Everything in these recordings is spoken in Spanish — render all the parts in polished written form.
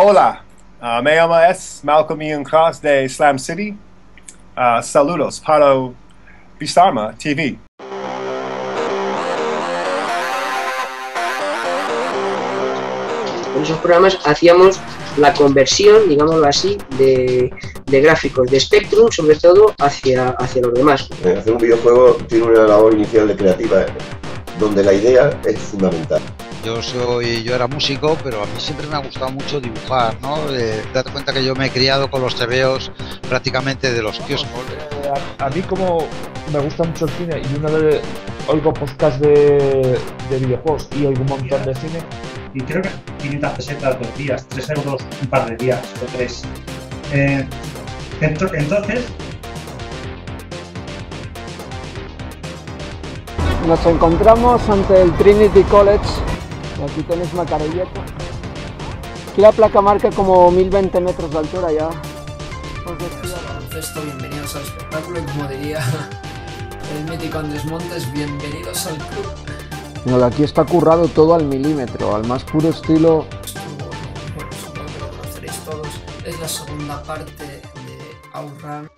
Hola, me llamo Malcolm Ian Cross de Slam City. Saludos para Bisarma TV. En esos programas hacíamos la conversión, digámoslo así, de gráficos de Spectrum, sobre todo hacia los demás. Hacer un videojuego tiene una labor inicial de creativa, donde la idea es fundamental. Yo era músico, pero a mí siempre me ha gustado mucho dibujar, ¿no? Date cuenta que yo me he criado con los tebeos prácticamente de los kioscos. A mí, como me gusta mucho el cine y oigo podcast de videojuegos y oigo un montón de cine. Y creo que 500 pesetas 2 días, 3 euros un par de días o 3. Entonces nos encontramos ante el Trinity College. Aquí tenéis Macarelleto. Aquí la placa marca como 1020 metros de altura ya. Baloncesto, bienvenidos al espectáculo, y como diría el mítico Andrés Montes, bienvenidos al club. No, aquí está currado todo al milímetro, al más puro estilo. Bueno, supongo que lo conoceréis todos. Es la segunda parte de Outrun.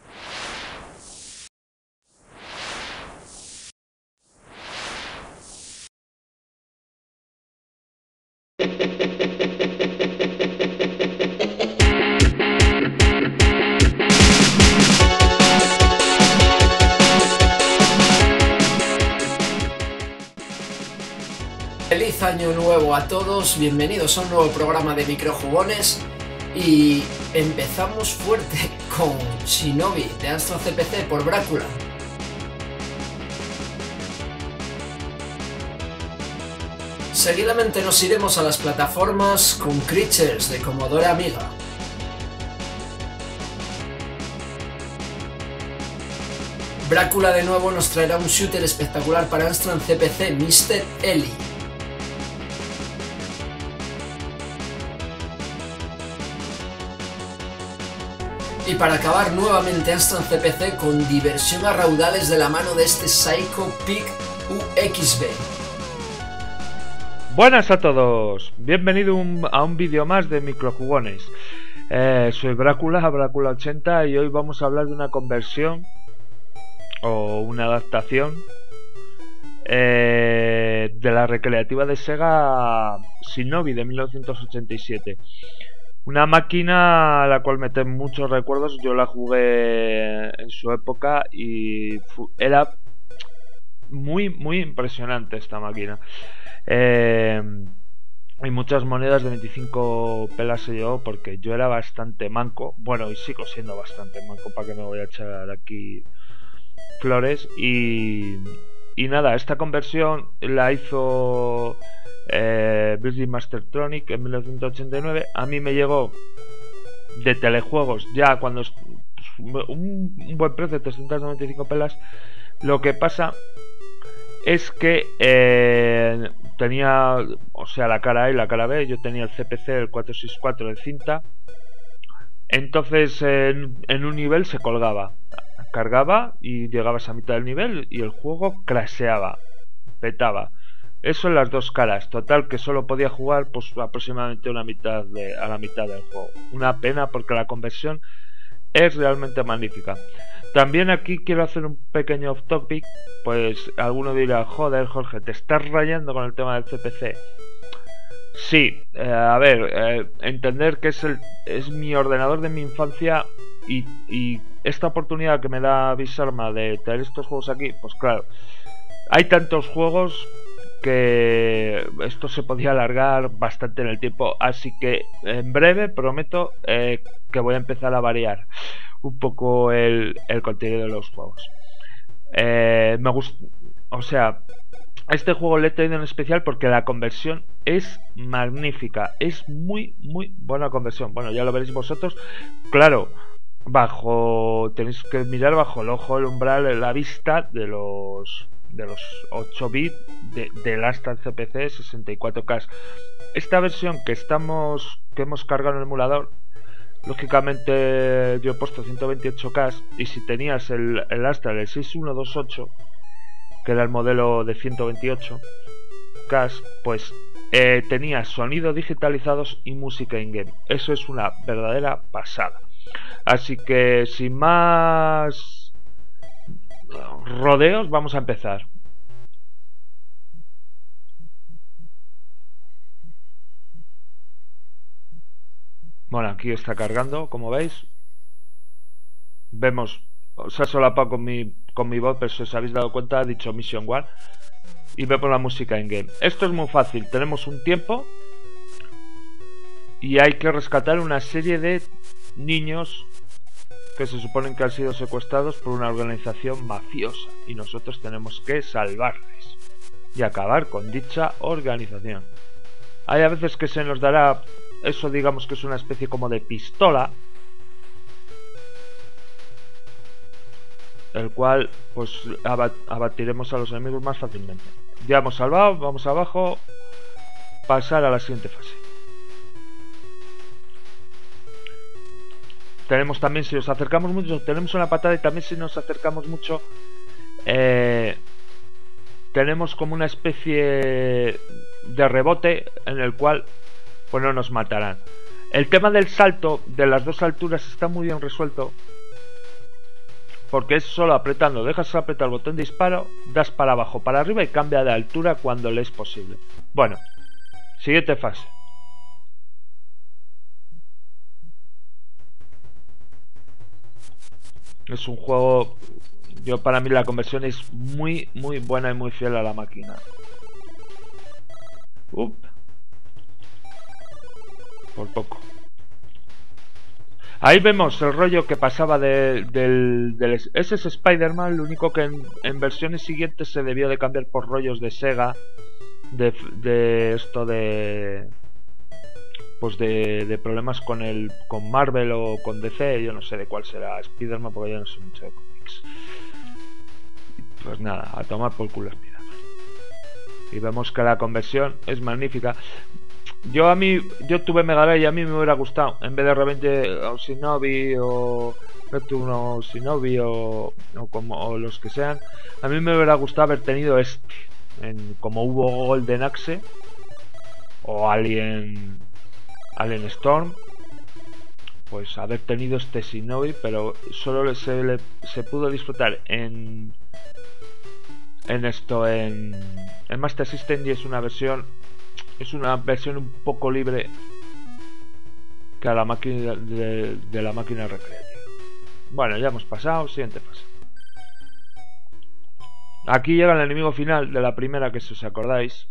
Feliz año nuevo a todos, bienvenidos a un nuevo programa de Microjugones y empezamos fuerte con Shinobi de Amstrad CPC por Brácula. Seguidamente nos iremos a las plataformas con Creatures de Commodore Amiga. Brácula de nuevo nos traerá un shooter espectacular para Amstrad CPC, Mr. Ellie. Y para acabar nuevamente Amstrad CPC con diversión a raudales de la mano de este Psycho Pig UXB. Buenas a todos, bienvenido a un vídeo más de Microjugones. Soy Brácula80 y hoy vamos a hablar de una conversión o una adaptación de la recreativa de Sega Shinobi de 1987. Una máquina a la cual me tengo muchos recuerdos. Yo la jugué en su época y era muy impresionante esta máquina. Y muchas monedas de 25 pelas se llevó porque yo era bastante manco. Bueno, y sigo siendo bastante manco, para que me voy a echar aquí flores. Y nada, esta conversión la hizo Virgin Mastertronic en 1989. A mí me llegó de Telejuegos ya cuando un buen precio de 395 pelas. Lo que pasa es que tenía, o sea, la cara A y la cara B. Yo tenía el CPC, el 464 de cinta. Entonces en un nivel se colgaba, cargaba y llegabas a mitad del nivel y el juego crasheaba, petaba. Eso en las dos caras. Total que solo podía jugar pues aproximadamente a la mitad del juego. Una pena porque la conversión es realmente magnífica. También aquí quiero hacer un pequeño off topic. Pues alguno dirá, joder Jorge, te estás rayando con el tema del CPC. Sí, a ver, entender que es mi ordenador de mi infancia y esta oportunidad que me da Bisarma de traer estos juegos aquí, pues claro, hay tantos juegos que esto se podía alargar bastante en el tiempo, así que en breve prometo que voy a empezar a variar un poco el contenido de los juegos. Me gusta, o sea, este juego le he traído en especial porque la conversión es magnífica, es muy buena conversión. Bueno, ya lo veréis vosotros. Claro, tenéis que mirar bajo el ojo, el umbral, la vista de los 8 bits del Amstrad CPC 64K. Esta versión que hemos cargado en el emulador, lógicamente yo he puesto 128K, y si tenías el Amstrad el 6128, que era el modelo de 128K, pues tenía sonido digitalizados y música in-game. Eso es una verdadera pasada. Así que sin más rodeos, vamos a empezar. Bueno, aquí está cargando, como veis. Vemos, se ha solapado con mi voz, pero si os habéis dado cuenta, ha dicho Mission 1. Y vemos la música in game. Esto es muy fácil, tenemos un tiempo y hay que rescatar una serie de niños que se suponen que han sido secuestrados por una organización mafiosa, y nosotros tenemos que salvarles y acabar con dicha organización. Hay a veces que se nos dará eso, digamos que es una especie como de pistola, el cual pues abatiremos a los enemigos más fácilmente. Ya hemos salvado, vamos abajo, pasar a la siguiente fase. Tenemos también, si nos acercamos mucho, tenemos una patada, y también si nos acercamos mucho tenemos como una especie de rebote en el cual pues no nos matarán. El tema del salto de las dos alturas está muy bien resuelto, porque es solo apretando, dejas apretar el botón de disparo, das para abajo, para arriba y cambia de altura cuando le es posible. Bueno, siguiente fase. Es un juego, para mí la conversión es muy buena y muy fiel a la máquina. Por poco. Ahí vemos el rollo que pasaba ese es Spider-Man, lo único que en versiones siguientes se debió de cambiar por rollos de Sega, de esto de pues de problemas con Marvel o con DC. Yo no sé de cuál será Spider-Man, porque yo no sé mucho de cómics. Pues nada, a tomar por culo Spider-Man. Y vemos que la conversión es magnífica. Yo tuve Mega Drive y a mí me hubiera gustado, en vez de repente Shinobi o Neptuno Shinobi o los que sean, a mí me hubiera gustado haber tenido como hubo Golden Axe o Alien Storm, pues haber tenido este Shinobi, pero solo se pudo disfrutar en Master System, y es una versión un poco libre que a la máquina de la máquina recreativa. Bueno, ya hemos pasado, siguiente fase. Aquí llega el enemigo final de la primera, que si os acordáis.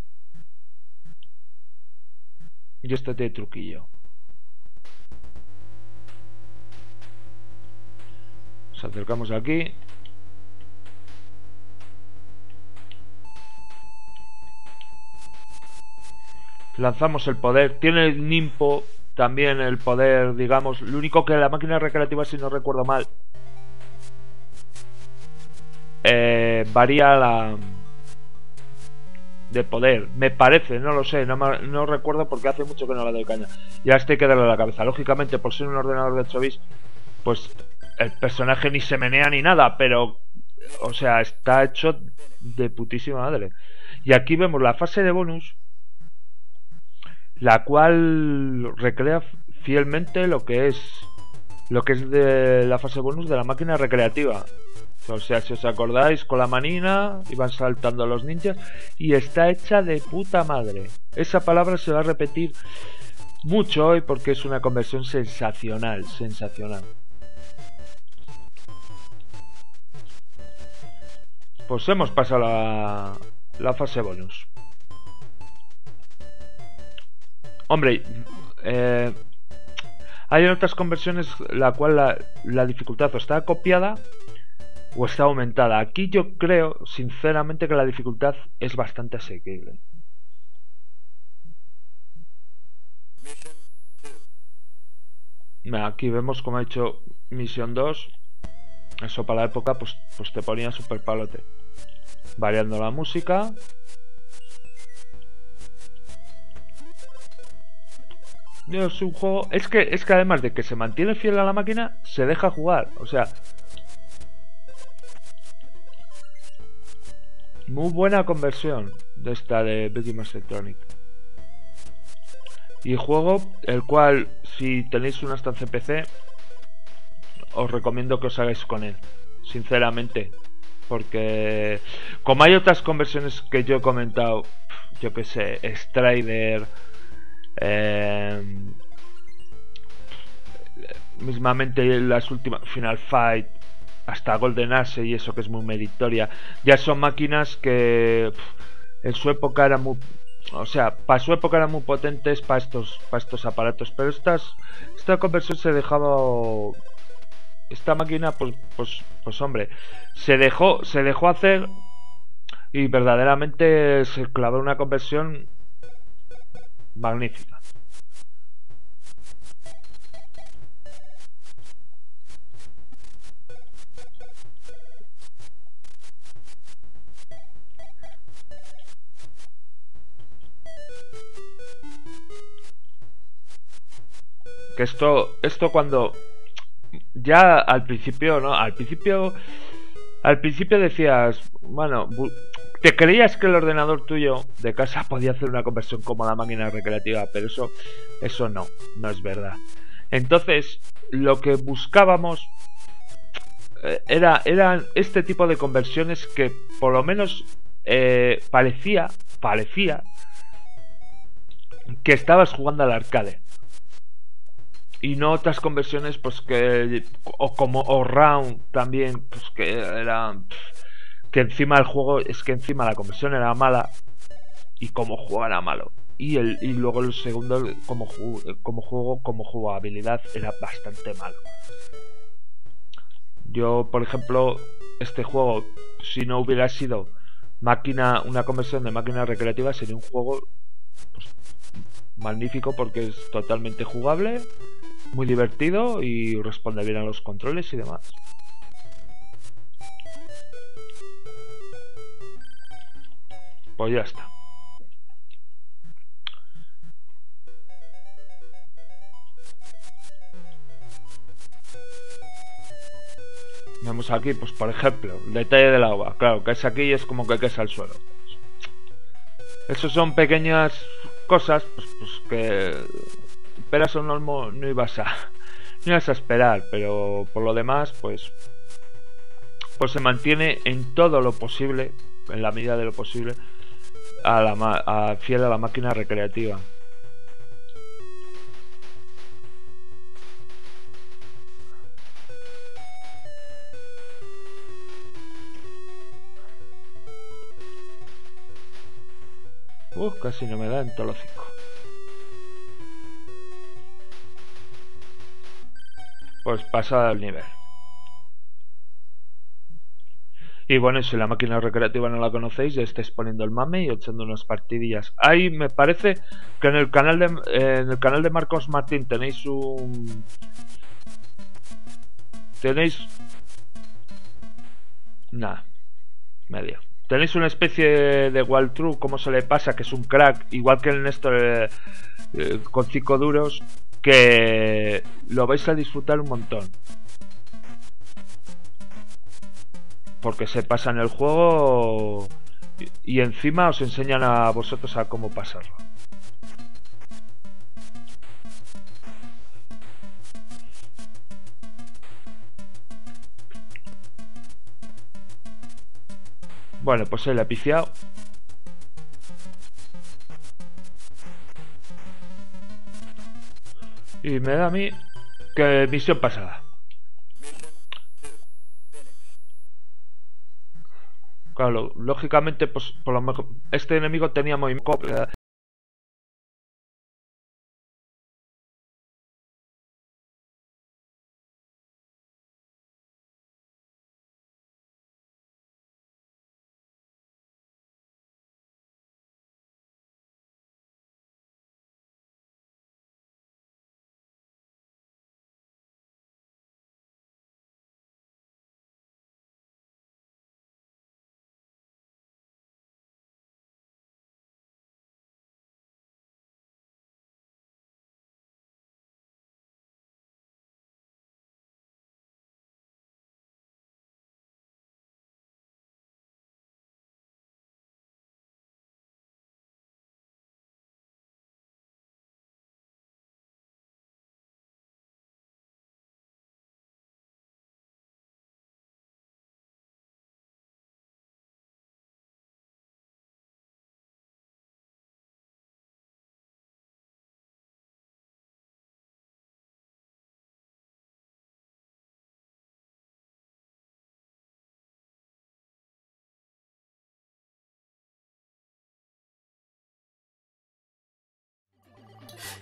Y este tiene truquillo. Nos acercamos aquí. Lanzamos el poder. Tiene el Nimpo también el poder, digamos. Lo único que la máquina recreativa, si no recuerdo mal, varía de poder, me parece, no lo sé, no recuerdo, porque hace mucho que no le doy caña. Ya hay que darle a la cabeza. Lógicamente, por ser un ordenador de 8 bits, pues el personaje ni se menea ni nada, pero o sea, está hecho de putísima madre. Y aquí vemos la fase de bonus, la cual recrea fielmente lo que es de la fase bonus de la máquina recreativa. O sea, si os acordáis, con la manina iban saltando los ninjas, y está hecha de puta madre. Esa palabra se va a repetir mucho hoy porque es una conversión sensacional. Pues hemos pasado la fase bonus. Hombre, hay en otras conversiones la cual la dificultad o está copiada o está aumentada. Aquí yo creo sinceramente que la dificultad es bastante asequible. Aquí vemos como ha hecho Mission 2. Eso para la época pues te ponía super palote. Variando la música. Es un juego. Es que además de que se mantiene fiel a la máquina, se deja jugar. O sea, muy buena conversión de esta de Becky Mastertronic. Y juego el cual, si tenéis una estancia PC, os recomiendo que os hagáis con él, sinceramente. Porque como hay otras conversiones que yo he comentado, yo que sé, Strider, mismamente las últimas Final Fight, hasta Golden Axe y eso, que es muy meritoria, ya son máquinas que en su época eran muy, o sea, para su época eran muy potentes para estos aparatos, pero esta conversión se dejaba, esta máquina pues hombre, se dejó hacer, y verdaderamente se clavó una conversión magnífica. Que esto cuando ya al principio, ¿no? Al principio decías, bueno, te creías que el ordenador tuyo de casa podía hacer una conversión como la máquina recreativa, pero eso no es verdad. Entonces, lo que buscábamos eran este tipo de conversiones que por lo menos parecía que estabas jugando al arcade. Y no otras conversiones pues que o round también, pues que eran, que encima el juego, es que encima la conversión era mala y como juego era malo, y luego el segundo como jugabilidad era bastante malo. Yo, por ejemplo, este juego, si no hubiera sido una conversión de máquina recreativa, sería un juego pues, magnífico, porque es totalmente jugable, muy divertido y responde bien a los controles y demás. Pues ya está. Vemos aquí, pues por ejemplo, el detalle del agua. Claro, que es aquí y es como que es al suelo. Esos son pequeñas cosas, pues que esperas un olmo no ibas a esperar, pero por lo demás, pues se mantiene en todo lo posible, en la medida de lo posible, fiel a la máquina recreativa. Casi no me da en todo el hocico. Pues pasa al nivel. Y bueno, si la máquina recreativa no la conocéis, ya estáis poniendo el mame y echando unas partidillas. Ahí me parece que en el canal de Marcos Martín tenéis nada, medio. Tenéis una especie de walkthrough, como se le pasa, que es un crack, igual que el Néstor con 5 duros, que lo vais a disfrutar un montón. Porque se pasan el juego y encima os enseñan a vosotros a cómo pasarlo. Bueno, pues se le ha piciado. Y me da a mí que misión pasada. Claro, lógicamente, pues por lo mejor este enemigo tenía movimiento.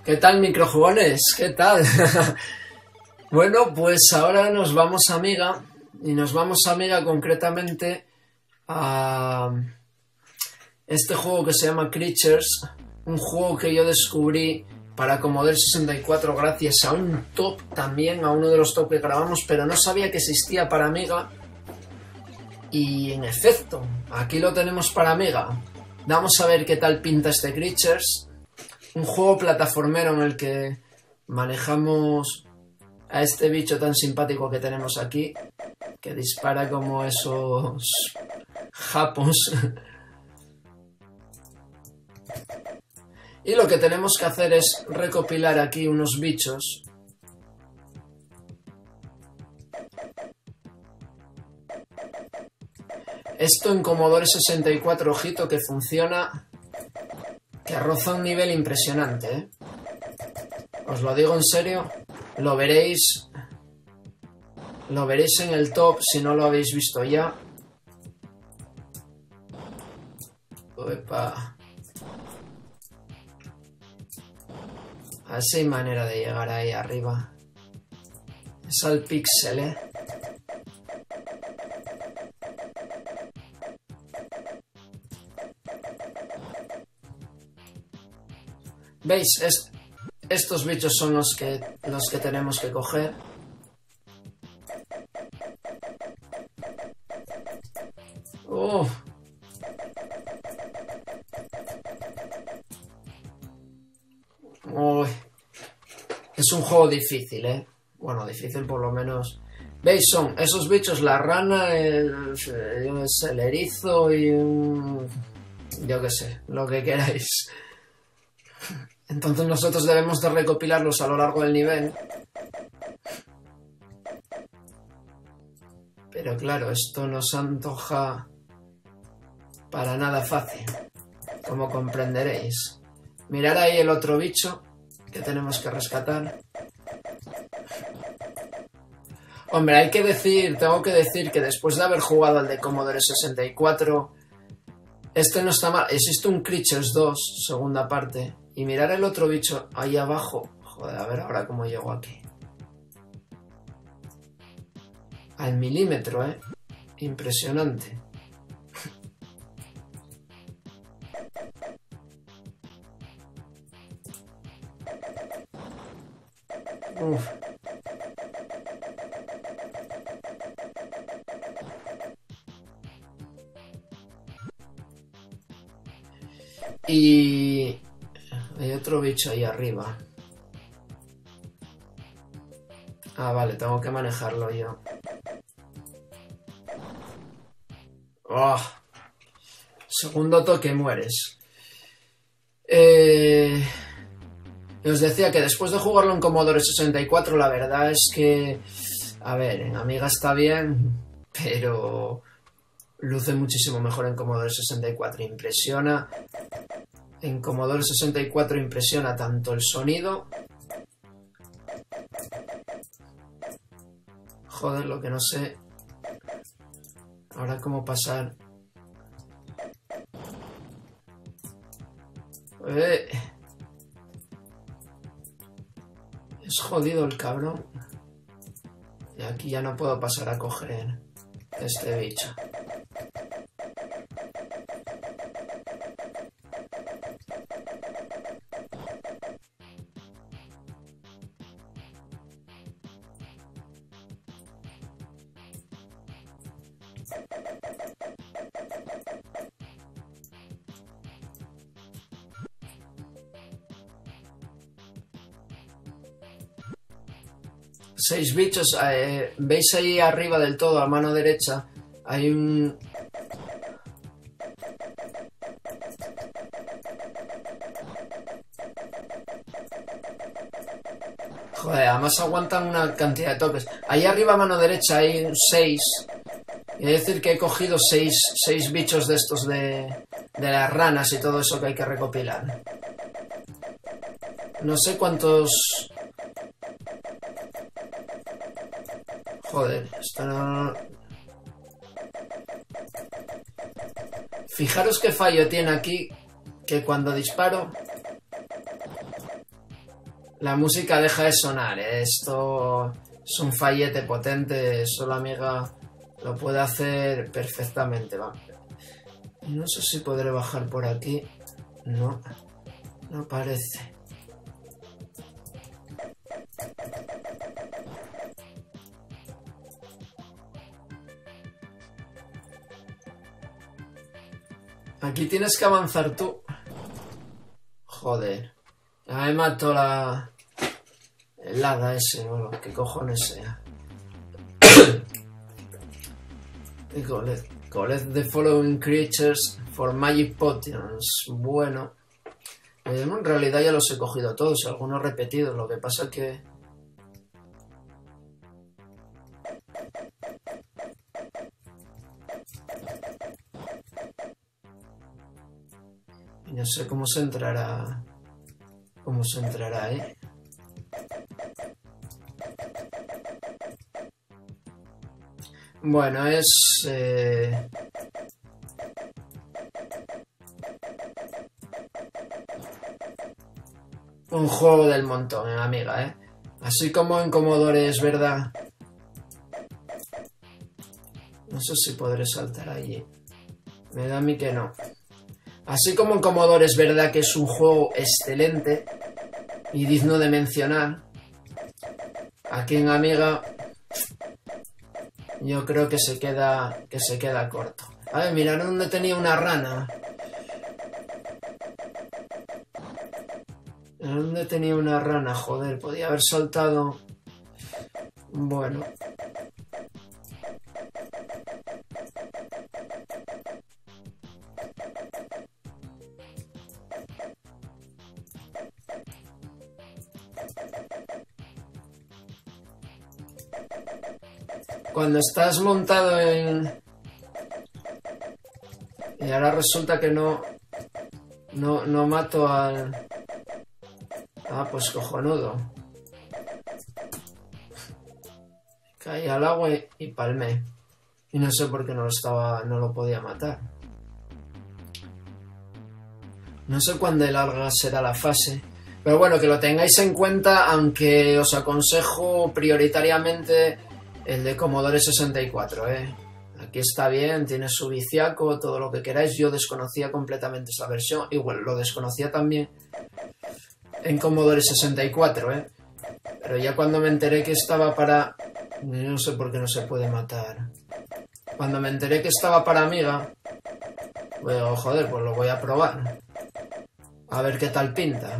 ¿Qué tal, microjugones? ¿Qué tal? Bueno, pues ahora nos vamos a Amiga. Y nos vamos a Amiga concretamente a este juego que se llama Creatures. Un juego que yo descubrí para Commodore 64 gracias a un top también, a uno de los top que grabamos, pero no sabía que existía para Amiga. Y en efecto, aquí lo tenemos para Amiga. Vamos a ver qué tal pinta este Creatures. Un juego plataformero en el que manejamos a este bicho tan simpático que tenemos aquí, que dispara como esos japos. Y lo que tenemos que hacer es recopilar aquí unos bichos. Esto en Commodore 64, ojito, que funciona, que roza un nivel impresionante, ¿eh? Os lo digo en serio, lo veréis en el top si no lo habéis visto ya. Opa. Así hay manera de llegar ahí arriba. Es al píxel, ¿eh? ¿Veis? Estos bichos son los que tenemos que coger. Es un juego difícil, ¿eh? Bueno, difícil por lo menos. ¿Veis? Son esos bichos, la rana, el erizo y yo qué sé, lo que queráis. Entonces nosotros debemos de recopilarlos a lo largo del nivel. Pero claro, esto nos antoja para nada fácil, como comprenderéis. Mirad ahí el otro bicho que tenemos que rescatar. Hombre, tengo que decir que después de haber jugado al de Commodore 64, este no está mal. Existe un Creatures 2, segunda parte. Y mirar el otro bicho ahí abajo. Joder, a ver ahora cómo llego aquí. Al milímetro, ¿eh? Impresionante. Uf. Y hay otro bicho ahí arriba. Ah, vale, tengo que manejarlo yo. Oh. Segundo toque, mueres. Os decía que después de jugarlo en Commodore 64, la verdad es que, a ver, en Amiga está bien, pero luce muchísimo mejor en Commodore 64. Impresiona. En Commodore 64 impresiona tanto el sonido. Joder, lo que no sé. Ahora cómo pasar. Es jodido el cabrón. Y aquí ya no puedo pasar a coger este bicho. Seis bichos. ¿Veis ahí arriba del todo, a mano derecha? Hay un... Joder, además aguantan una cantidad de toques. Ahí arriba a mano derecha hay 6. Y es decir que he cogido 6 bichos de estos de las ranas y todo eso que hay que recopilar. No sé cuántos... Joder, esto no... Fijaros qué fallo tiene aquí, que cuando disparo... La música deja de sonar, ¿eh? Esto es un fallete potente, solo Amiga lo puede hacer perfectamente, va. No sé si podré bajar por aquí. No, no parece. Aquí tienes que avanzar tú. Joder. Ya me mató el hada ese, o lo que cojones sea. Y collect the following creatures for magic potions. Bueno. En realidad ya los he cogido todos, algunos repetidos. Lo que pasa que... no sé cómo se entrará. ¿Cómo se entrará ahí? Bueno, es... un juego del montón, Amiga, ¿eh? Así como en Commodore es verdad. No sé si podré saltar allí. Me da a mí que no. Así como en Commodore es verdad que es un juego excelente y digno de mencionar, aquí en Amiga yo creo que se queda corto. A ver, mirad dónde tenía una rana. ¿Dónde tenía una rana? Joder, podía haber saltado. Bueno. Cuando estás montado en... y ahora resulta que no mato al... Ah, pues cojonudo. Caí al agua y palmé. Y no sé por qué no lo podía matar. No sé cuán de larga será la fase. Pero bueno, que lo tengáis en cuenta, aunque os aconsejo prioritariamente el de Commodore 64, ¿eh? Aquí está bien, tiene su viciaco, todo lo que queráis. Yo desconocía completamente esa versión. Igual, lo desconocía también en Commodore 64, ¿eh? Pero ya cuando me enteré que estaba para... yo no sé por qué no se puede matar. Cuando me enteré que estaba para Amiga, bueno, joder, pues lo voy a probar. A ver qué tal pinta.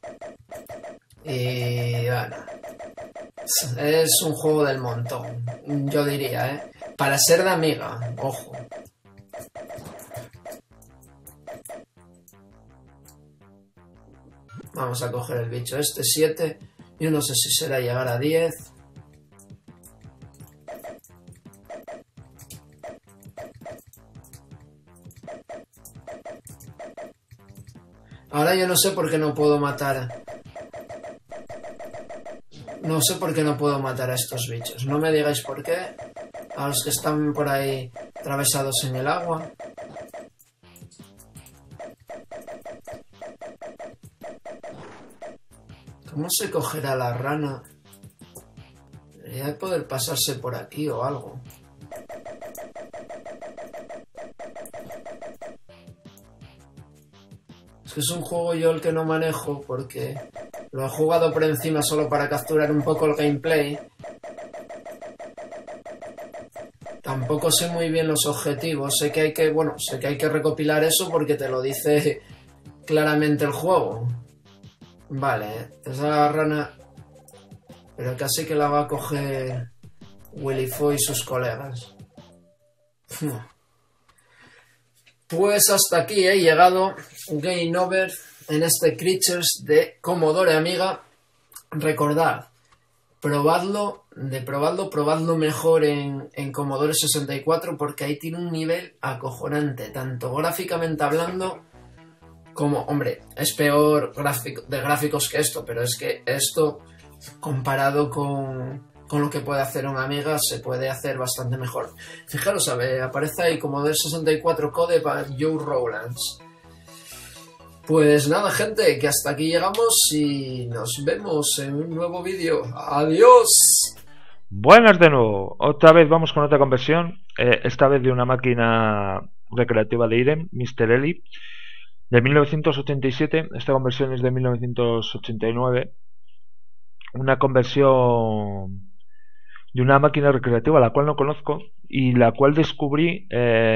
Y bueno, es un juego del montón, yo diría, ¿eh? Para ser de Amiga, ojo. Vamos a coger el bicho este, 7. Yo no sé si será llegar a 10. Ahora yo no sé por qué no puedo matar. No sé por qué no puedo matar a estos bichos. No me digáis por qué. A los que están por ahí atravesados en el agua. ¿Cómo se cogerá la rana? Debería poder pasarse por aquí o algo. Es que es un juego yo el que no manejo porque lo he jugado por encima solo para capturar un poco el gameplay. Tampoco sé muy bien los objetivos. Sé que hay que recopilar eso porque te lo dice claramente el juego. Vale, esa la rana, pero casi que la va a coger Willy Foy y sus colegas. Pues hasta aquí he llegado. Game over en este Creatures de Commodore Amiga. Recordad, probadlo mejor en Commodore 64 porque ahí tiene un nivel acojonante, tanto gráficamente hablando como, hombre, es peor de gráficos que esto, pero es que esto, comparado con lo que puede hacer una Amiga, se puede hacer bastante mejor. Fijaros, aparece ahí Commodore 64 Code para Joe Rowlands. Pues nada, gente, que hasta aquí llegamos y nos vemos en un nuevo vídeo. ¡Adiós! Buenas de nuevo. Otra vez vamos con otra conversión. Esta vez de una máquina recreativa de Irem, Mr. Eli, de 1987. Esta conversión es de 1989. Una conversión de una máquina recreativa la cual no conozco y la cual descubrí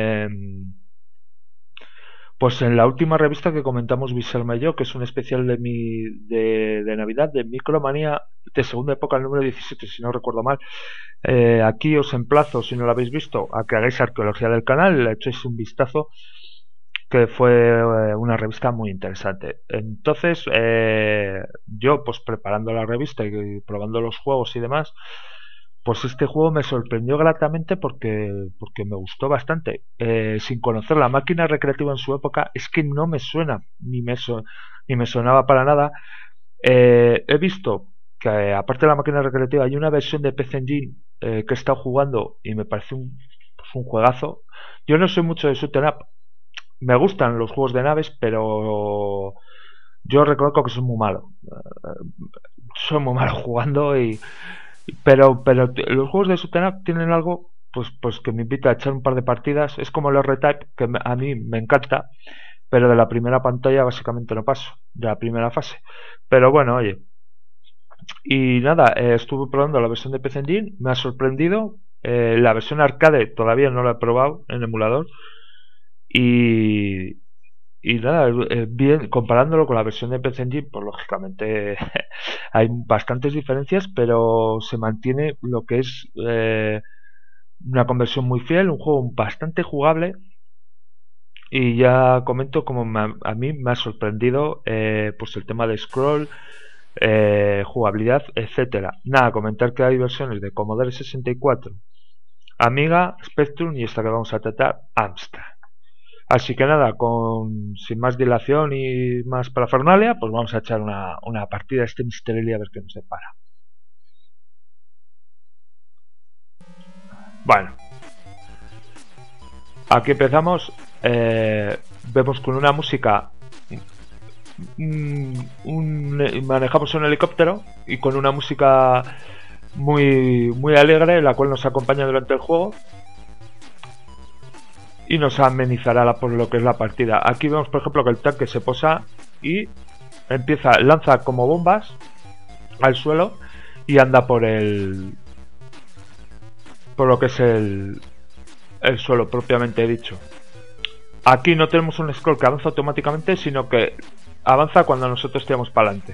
pues en la última revista que comentamos Biselma y yo, que es un especial de Navidad de Micromanía de segunda época, el número 17, si no recuerdo mal. Aquí os emplazo, si no lo habéis visto, a que hagáis arqueología del canal, le echéis un vistazo, que fue una revista muy interesante. Entonces, yo pues preparando la revista y probando los juegos y demás, pues este juego me sorprendió gratamente porque me gustó bastante. Sin conocer la máquina recreativa en su época, es que no me suena, ni me sonaba para nada. He visto que aparte de la máquina recreativa hay una versión de PC Engine que he estado jugando y me parece un juegazo. Yo no soy mucho de shoot 'em up, me gustan los juegos de naves, pero yo reconozco que soy muy malo. Soy muy malo jugando pero los juegos de shoot 'em up tienen algo pues que me invita a echar un par de partidas. Es como el R-Type, que a mí me encanta, pero de la primera pantalla básicamente no paso, de la primera fase. Pero bueno, oye. Y nada, estuve probando la versión de PC Engine, me ha sorprendido. La versión arcade todavía no la he probado en emulador. Y nada, bien, comparándolo con la versión de PC Engine, pues lógicamente hay bastantes diferencias, pero se mantiene lo que es una conversión muy fiel, un juego bastante jugable. Y ya comento como a mí me ha sorprendido pues el tema de scroll, jugabilidad, etcétera. Nada, comentar que hay versiones de Commodore 64, Amiga, Spectrum y esta que vamos a tratar, Amstrad. Así que nada, sin más dilación y más parafernalia, pues vamos a echar una partida a este Mr. Eli a ver qué nos separa. Bueno, aquí empezamos. Vemos con una música. Manejamos un helicóptero y con una música muy alegre, la cual nos acompaña durante el juego y nos amenizará por lo que es la partida. Aquí vemos por ejemplo que el tanque se posa y lanza como bombas al suelo y anda por lo que es el suelo propiamente dicho. Aquí no tenemos un scroll que avanza automáticamente, sino que avanza cuando nosotros tiramos para adelante.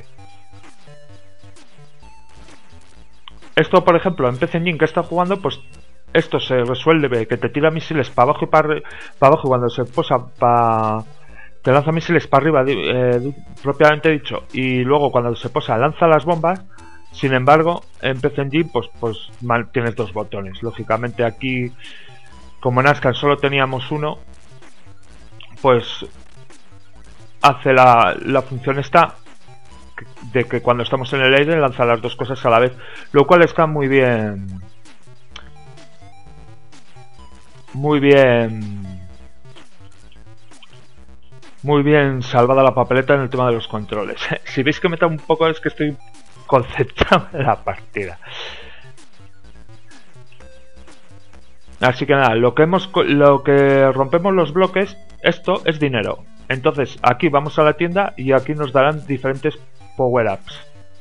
Esto por ejemplo en PC Engine que está jugando, pues esto se resuelve que te tira misiles para abajo y para abajo, y cuando se posa te lanza misiles para arriba, propiamente dicho, y luego cuando se posa lanza las bombas. Sin embargo, en PC Engine pues tienes dos botones. Lógicamente aquí, como en ASCAR solo teníamos uno, pues hace la función esta de que cuando estamos en el aire lanza las dos cosas a la vez, lo cual está muy bien salvada la papeleta en el tema de los controles. Si veis que me está un poco, es que estoy concentrado en la partida. Así que nada, lo que rompemos los bloques, esto es dinero. Entonces aquí vamos a la tienda y aquí nos darán diferentes power-ups.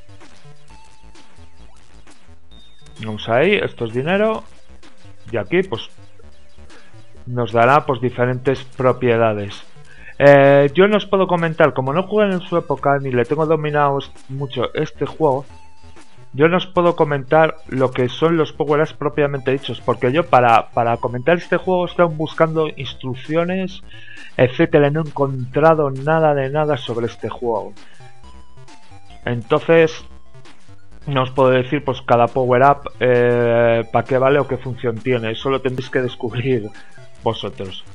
Vamos ahí, esto es dinero. Y aquí pues nos dará pues diferentes propiedades. Yo no os puedo comentar, como no jugué en su época ni le tengo dominado mucho este juego, yo no os puedo comentar lo que son los power-ups propiamente dichos, porque yo para comentar este juego he estado buscando instrucciones, etcétera, no he encontrado nada de nada sobre este juego. Entonces no os puedo decir pues cada power-up para qué vale o qué función tiene, eso lo tendréis que descubrir vosotros.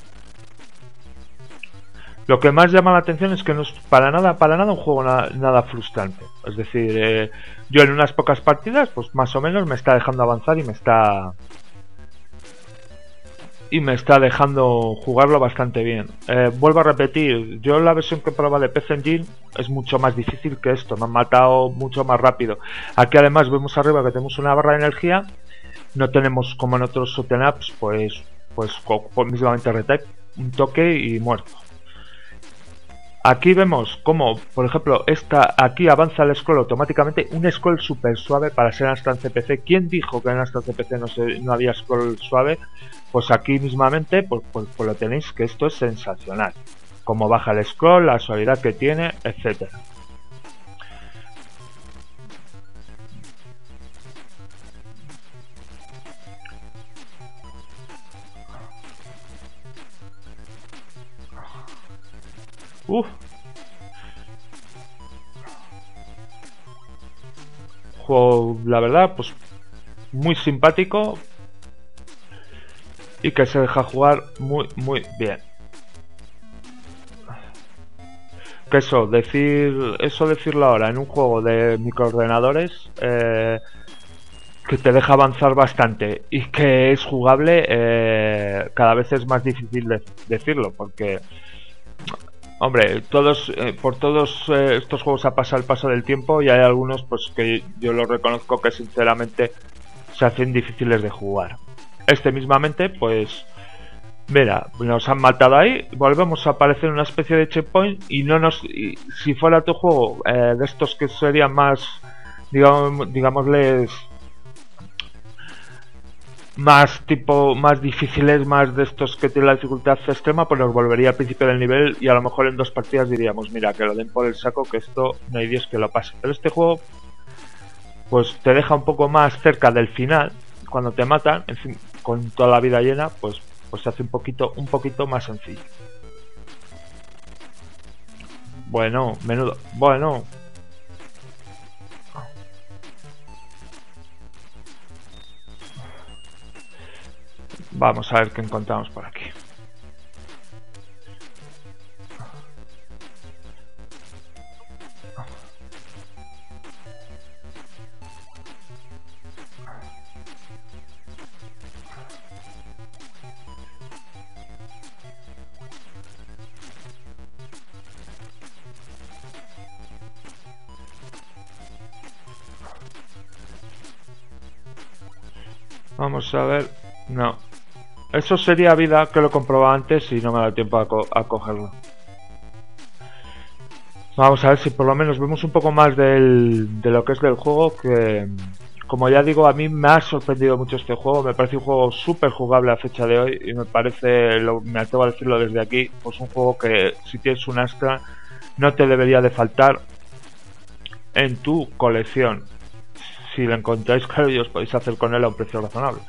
Lo que más llama la atención es que no es para nada un juego nada frustrante. Es decir, yo en unas pocas partidas, pues más o menos me está dejando avanzar y me está y me está dejando jugarlo bastante bien. Vuelvo a repetir, yo la versión que probaba de PC Engine es mucho más difícil que esto, me han matado mucho más rápido. Aquí además vemos arriba que tenemos una barra de energía, no tenemos como en otros shoot'em ups, pues mismamente retake, un toque y muerto. Aquí vemos como, por ejemplo, aquí avanza el scroll automáticamente, un scroll súper suave para ser Amstrad CPC. ¿Quién dijo que en Amstrad CPC no había scroll suave? Pues aquí mismamente pues lo tenéis, que esto es sensacional. Cómo baja el scroll, la suavidad que tiene, etcétera. Juego, la verdad, pues muy simpático y que se deja jugar muy bien. Que decirlo ahora en un juego de microordenadores que te deja avanzar bastante y que es jugable, cada vez es más difícil decirlo, porque hombre, por todos estos juegos ha pasado el paso del tiempo y hay algunos pues que yo lo reconozco que sinceramente se hacen difíciles de jugar. Este mismamente, pues mira, nos han matado ahí, volvemos a aparecer en una especie de checkpoint y si fuera tu juego de estos que serían más, digámosles, más difíciles, más de estos que tienen la dificultad extrema, pues nos volvería al principio del nivel y a lo mejor en 2 partidas diríamos, mira, que lo den por el saco, que esto no hay Dios que lo pase. Pero este juego pues te deja un poco más cerca del final, cuando te matan, en fin, con toda la vida llena, pues se hace un poquito más sencillo. Bueno, menudo, bueno. Vamos a ver qué encontramos por aquí. Vamos a ver. No. Eso sería vida, que lo comprobaba antes y no me da tiempo a cogerlo. Vamos a ver si por lo menos vemos un poco más de lo que es del juego, que como ya digo, a mí me ha sorprendido mucho este juego. Me parece un juego súper jugable a fecha de hoy y me atrevo a decirlo desde aquí, pues un juego que si tienes un Astra no te debería de faltar en tu colección. Si lo encontráis, claro, y os podéis hacer con él a un precio razonable.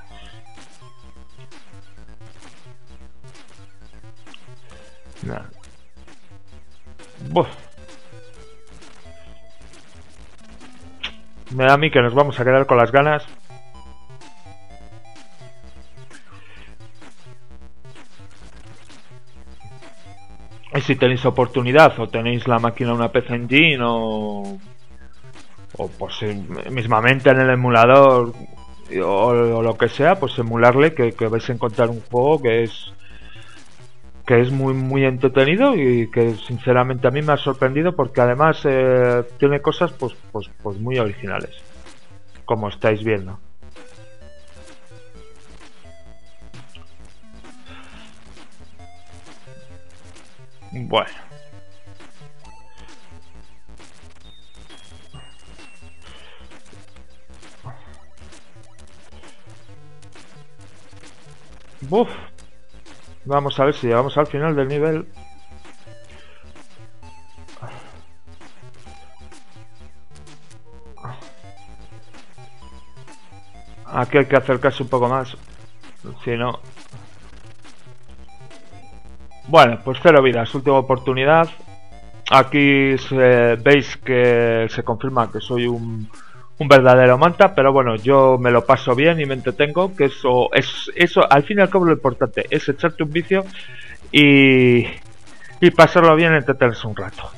Nah. Me da a mí que nos vamos a quedar con las ganas. Y si tenéis oportunidad o tenéis la máquina una PC Engine o pues mismamente en el emulador o lo que sea, pues emularle, que vais a encontrar un juego que es muy entretenido y que sinceramente a mí me ha sorprendido, porque además tiene cosas pues muy originales, como estáis viendo. Bueno, vamos a ver si llegamos al final del nivel. Aquí hay que acercarse un poco más, si no... Bueno, pues 0 vidas, última oportunidad. Aquí veis que se confirma que soy un verdadero manta, pero bueno, yo me lo paso bien y me entretengo, que eso al fin y al cabo lo importante es echarte un vicio y pasarlo bien, entretenerse un rato.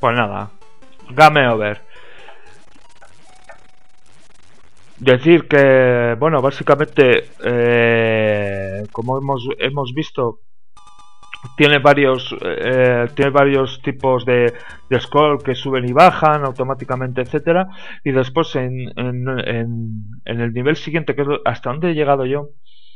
Pues nada, game over. Decir que, bueno, básicamente, como hemos visto, tiene varios tipos de scroll que suben y bajan automáticamente, etcétera. Y después en el nivel siguiente, que es hasta donde he llegado yo,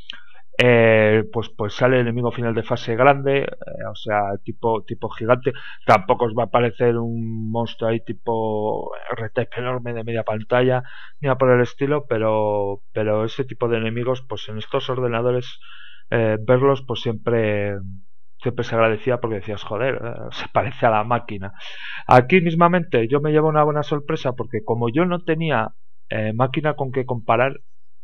pues sale el enemigo final de fase grande, o sea, tipo gigante. Tampoco os va a aparecer un monstruo ahí tipo R-Type enorme de media pantalla, ni nada por el estilo, pero ese tipo de enemigos, pues en estos ordenadores, verlos, pues siempre se agradecía, porque decías, joder, se parece a la máquina. Aquí mismamente yo me llevo una buena sorpresa, porque como yo no tenía máquina con que comparar,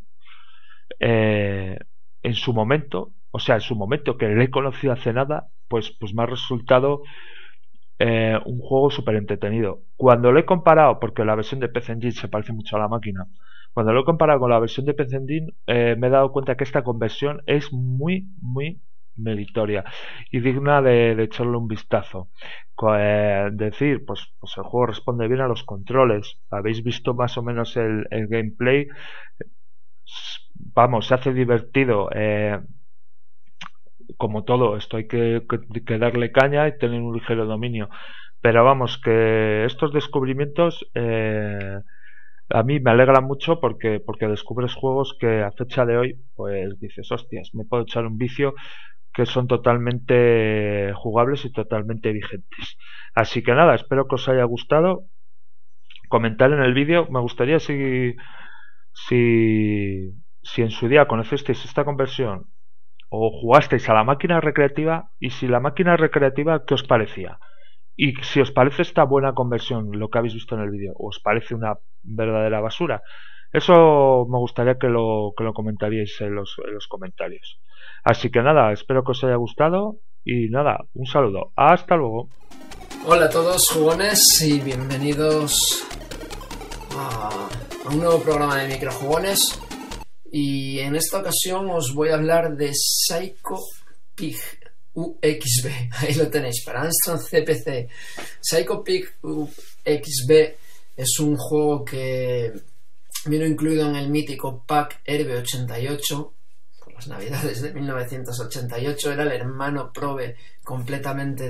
en su momento, o sea, en su momento que le he conocido hace nada, pues me ha resultado un juego súper entretenido. Cuando lo he comparado, porque la versión de PC Engine se parece mucho a la máquina, cuando lo he comparado con la versión de PC Engine, me he dado cuenta que esta conversión es muy meritoria y digna de echarle un vistazo. Decir, pues el juego responde bien a los controles. Habéis visto más o menos el gameplay. Vamos, se hace divertido. Como todo esto hay que darle caña y tener un ligero dominio, pero vamos, que estos descubrimientos a mí me alegran mucho, porque descubres juegos que a fecha de hoy pues dices, hostias, me puedo echar un vicio, que son totalmente jugables y totalmente vigentes. Así que nada, espero que os haya gustado. Comentar en el vídeo, me gustaría si en su día conocisteis esta conversión o jugasteis a la máquina recreativa, y si la máquina recreativa, ¿qué os parecía? Y si os parece esta buena conversión, lo que habéis visto en el vídeo, o os parece una verdadera basura. Eso me gustaría que lo comentaríais en los comentarios. Así que nada, espero que os haya gustado y nada, un saludo. Hasta luego. Hola a todos, jugones, y bienvenidos a un nuevo programa de microjugones. Y en esta ocasión os voy a hablar de Psycho Pig UXB. Ahí lo tenéis, para Amstrad CPC. Psycho Pig UXB es un juego que vino incluido en el mítico pack RB88 por las navidades de 1988. Era el hermano probe completamente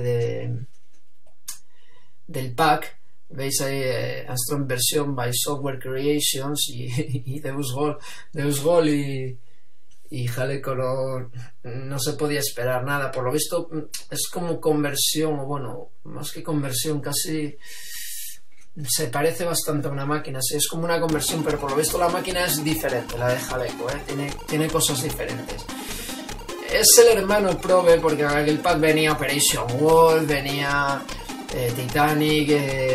del pack. Veis ahí Amstrad versión by Software Creations y Deus Gol y Jaleco no se podía esperar nada. Por lo visto es como conversión, o bueno, más que conversión, casi se parece bastante a una máquina. Sí, es como una conversión, pero por lo visto la máquina es diferente, la de Jaleco, tiene cosas diferentes. Es el hermano probe, porque en aquel pack venía Operation Wolf, venía Titanic,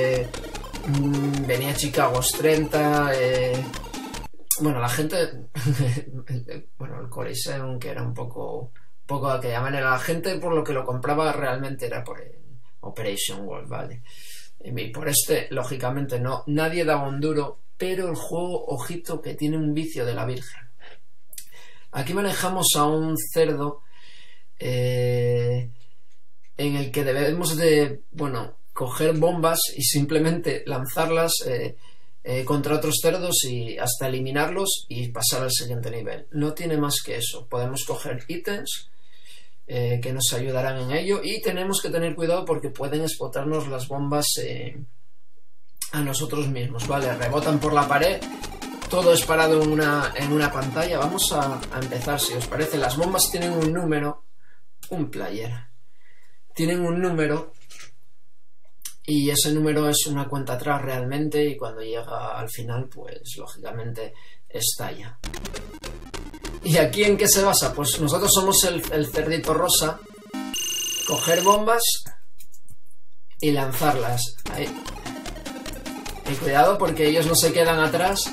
venía Chicago's 30, bueno, la gente bueno, el Coliseum, que era un poco de aquella manera, la gente por lo que lo compraba realmente era por el Operation Wolf, ¿vale? Y por lógicamente nadie daba un duro, pero el juego, ojito, que tiene un vicio de la Virgen. Aquí manejamos a un cerdo en el que debemos de, bueno, coger bombas y simplemente lanzarlas contra otros cerdos y hasta eliminarlos y pasar al siguiente nivel. No tiene más que eso. Podemos coger ítems que nos ayudarán en ello, y tenemos que tener cuidado porque pueden explotarnos las bombas a nosotros mismos, ¿vale? Rebotan por la pared. Todo es parado en una pantalla. Vamos a empezar, si os parece. Las bombas tienen un número, un player. Tienen un número y ese número es una cuenta atrás realmente, y cuando llega al final, pues lógicamente estalla. ¿Y aquí en qué se basa? Pues nosotros somos el cerdito rosa. Coger bombas y lanzarlas. Ahí. Y cuidado porque ellos no se quedan atrás.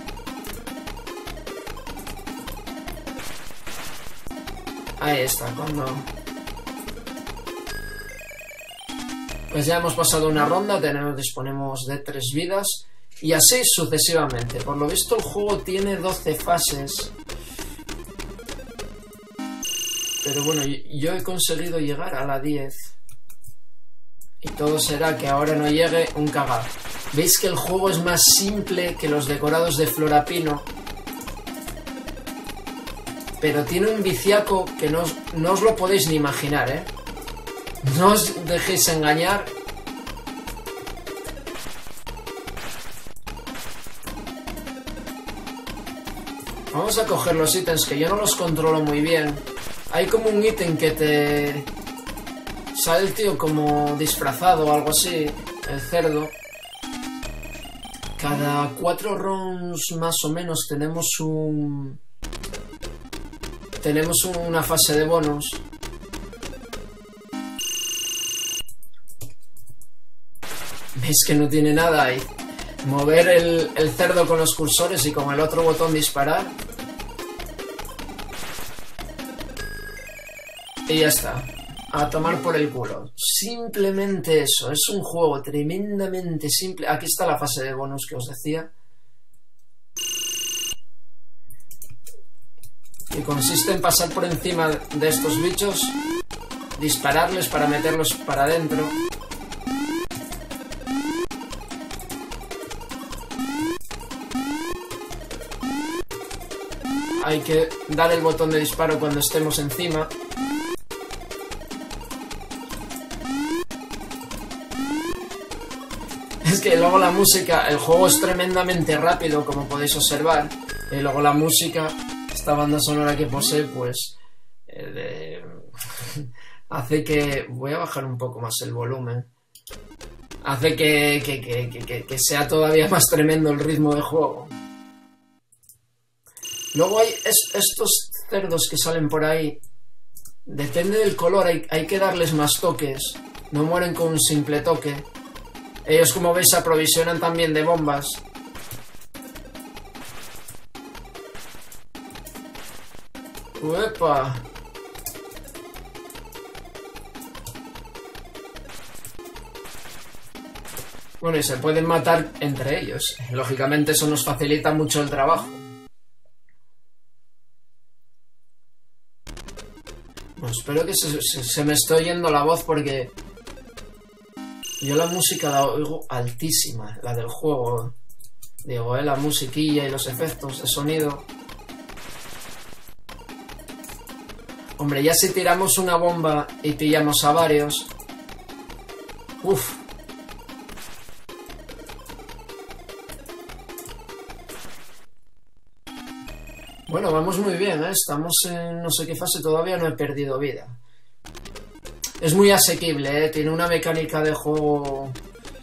Ahí está, cuando... Pues ya hemos pasado una ronda, disponemos de 3 vidas y así sucesivamente. Por lo visto el juego tiene 12 fases. Pero bueno, yo he conseguido llegar a la 10. Y todo será que ahora no llegue un cagado. ¿Veis que el juego es más simple que los decorados de Florapino? Pero tiene un viciaco que no os lo podéis ni imaginar, ¿eh? No os dejéis engañar. Vamos a coger los ítems que yo no los controlo muy bien. Hay como un ítem que te... sale el tío como disfrazado o algo así, el cerdo. Cada 4 rounds más o menos tenemos una fase de bonus. ¿Veis que no tiene nada ahí? Mover el cerdo con los cursores y con el otro botón disparar. Y ya está. A tomar por el culo. Simplemente eso. Es un juego tremendamente simple. Aquí está la fase de bonus que os decía. Y consiste en pasar por encima de estos bichos, dispararles para meterlos para adentro. Hay que dar el botón de disparo cuando estemos encima. Es que luego la música, el juego es tremendamente rápido, como podéis observar. Y luego la música, esta banda sonora que posee, pues hace que... Voy a bajar un poco más el volumen. Hace que sea todavía más tremendo el ritmo de juego. Luego hay estos cerdos que salen por ahí. Depende del color, hay que darles más toques. No mueren con un simple toque. Ellos, como veis, se aprovisionan también de bombas. ¡Uepa! Bueno, y se pueden matar entre ellos. Lógicamente eso nos facilita mucho el trabajo. Bueno, espero que se me esté oyendo la voz porque... Yo la música la oigo altísima, la del juego. Digo, la musiquilla y los efectos de sonido. Hombre, ya si tiramos una bomba y pillamos a varios... Uf. Bueno, vamos muy bien, ¿eh? Estamos en no sé qué fase, todavía no he perdido vida. Es muy asequible, ¿eh? Tiene una mecánica de juego...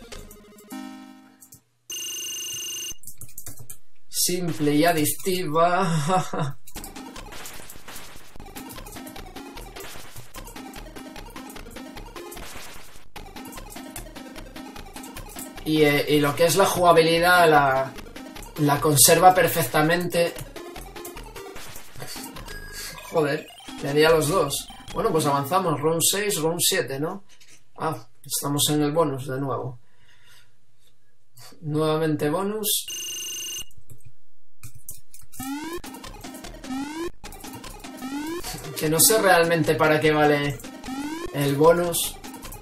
simple y adictiva. Y lo que es la jugabilidad la conserva perfectamente. Joder, le di a los dos. Bueno, pues avanzamos. Round 6, round 7, ¿no? Ah, estamos en el bonus de nuevo. Nuevamente bonus. Que no sé realmente para qué vale el bonus.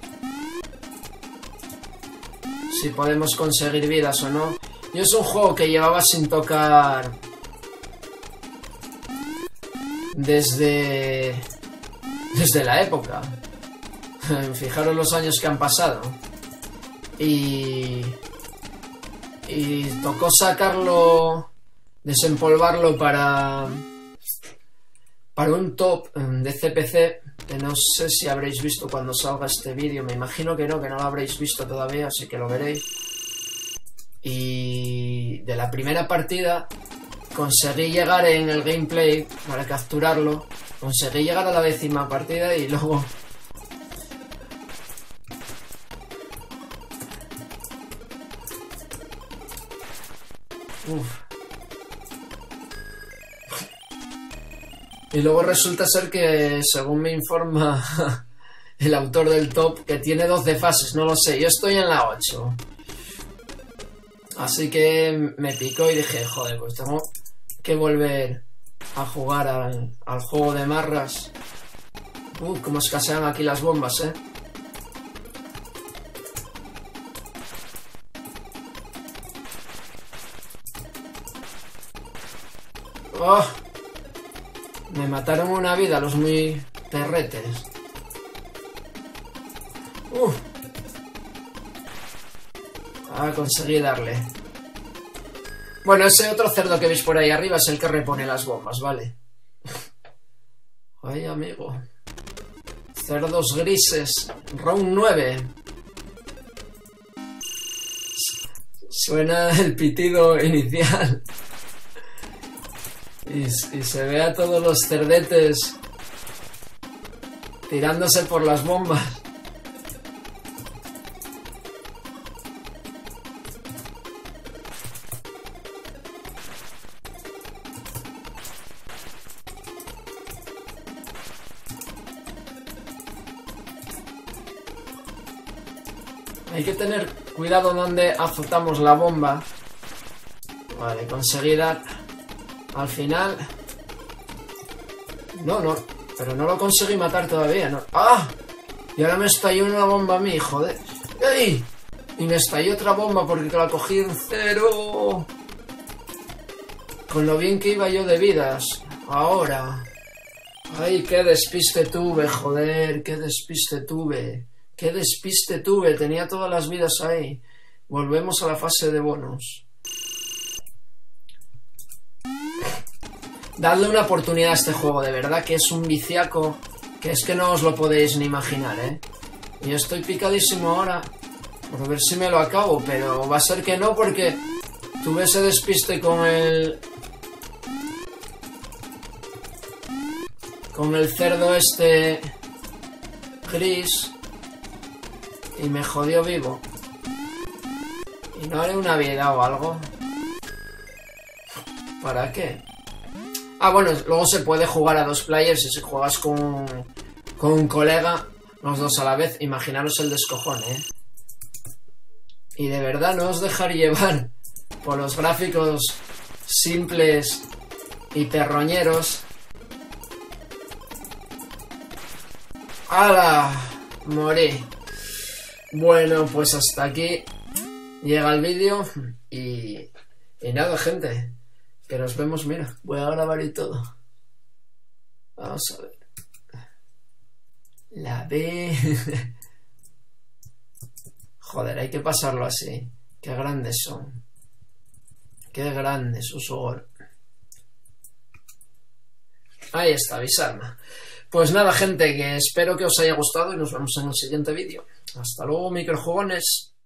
Si podemos conseguir vidas o no. Yo es un juego que llevaba sin tocar desde la época. Fijaros los años que han pasado. Y tocó sacarlo, desempolvarlo para un top de CPC, que no sé si habréis visto cuando salga este vídeo. Me imagino que no lo habréis visto todavía, así que lo veréis. Y de la primera partida conseguí llegar en el gameplay para capturarlo. Conseguí llegar a la 10ª partida y luego... Uf. Y luego resulta ser que, según me informa el autor del top, que tiene 12 fases, no lo sé. Yo estoy en la 8. Así que me picó y dije, joder, pues tengo que volver a jugar al juego de marras. Cómo escasean aquí las bombas, Oh, me mataron una vida los muy perretes. Conseguí darle. Bueno, ese otro cerdo que veis por ahí arriba es el que repone las bombas, ¿vale? Ay, amigo. Cerdos grises. Round 9. Suena el pitido inicial. Y se ve a todos los cerdetes tirándose por las bombas. Hay que tener cuidado donde azotamos la bomba. Vale, conseguí dar al final. No, pero no lo conseguí matar todavía, ¿no? ¡Ah! Y ahora me estalló una bomba a mí, joder. ¡Ey! Y me estalló otra bomba porque la cogí en 0. Con lo bien que iba yo de vidas. Ahora. ¡Ay, qué despiste tuve, joder! ¡Qué despiste tuve! ¡Qué despiste tuve! Tenía todas las vidas ahí. Volvemos a la fase de bonus. Dadle una oportunidad a este juego, de verdad que es un viciaco. Que es que no os lo podéis ni imaginar, ¿eh? Y estoy picadísimo ahora por ver si me lo acabo, pero va a ser que no porque tuve ese despiste con el cerdo este gris y me jodió vivo. ¿Y no haré una vida o algo? ¿Para qué? Ah, bueno, luego se puede jugar a 2 players y si juegas con un colega, los 2 a la vez, imaginaros el descojone, ¿eh? Y de verdad no os dejar llevar por los gráficos simples y terroñeros. ¡Hala! Morí. Bueno, pues hasta aquí llega el vídeo y nada, gente. Que nos vemos, mira, voy a grabar y todo. Vamos a ver. La B. Joder, hay que pasarlo así. Qué grandes son. Qué grandes, Usogor. Ahí está, Bisarma. Pues nada, gente, que espero que os haya gustado y nos vemos en el siguiente vídeo. Hasta luego, microjugones.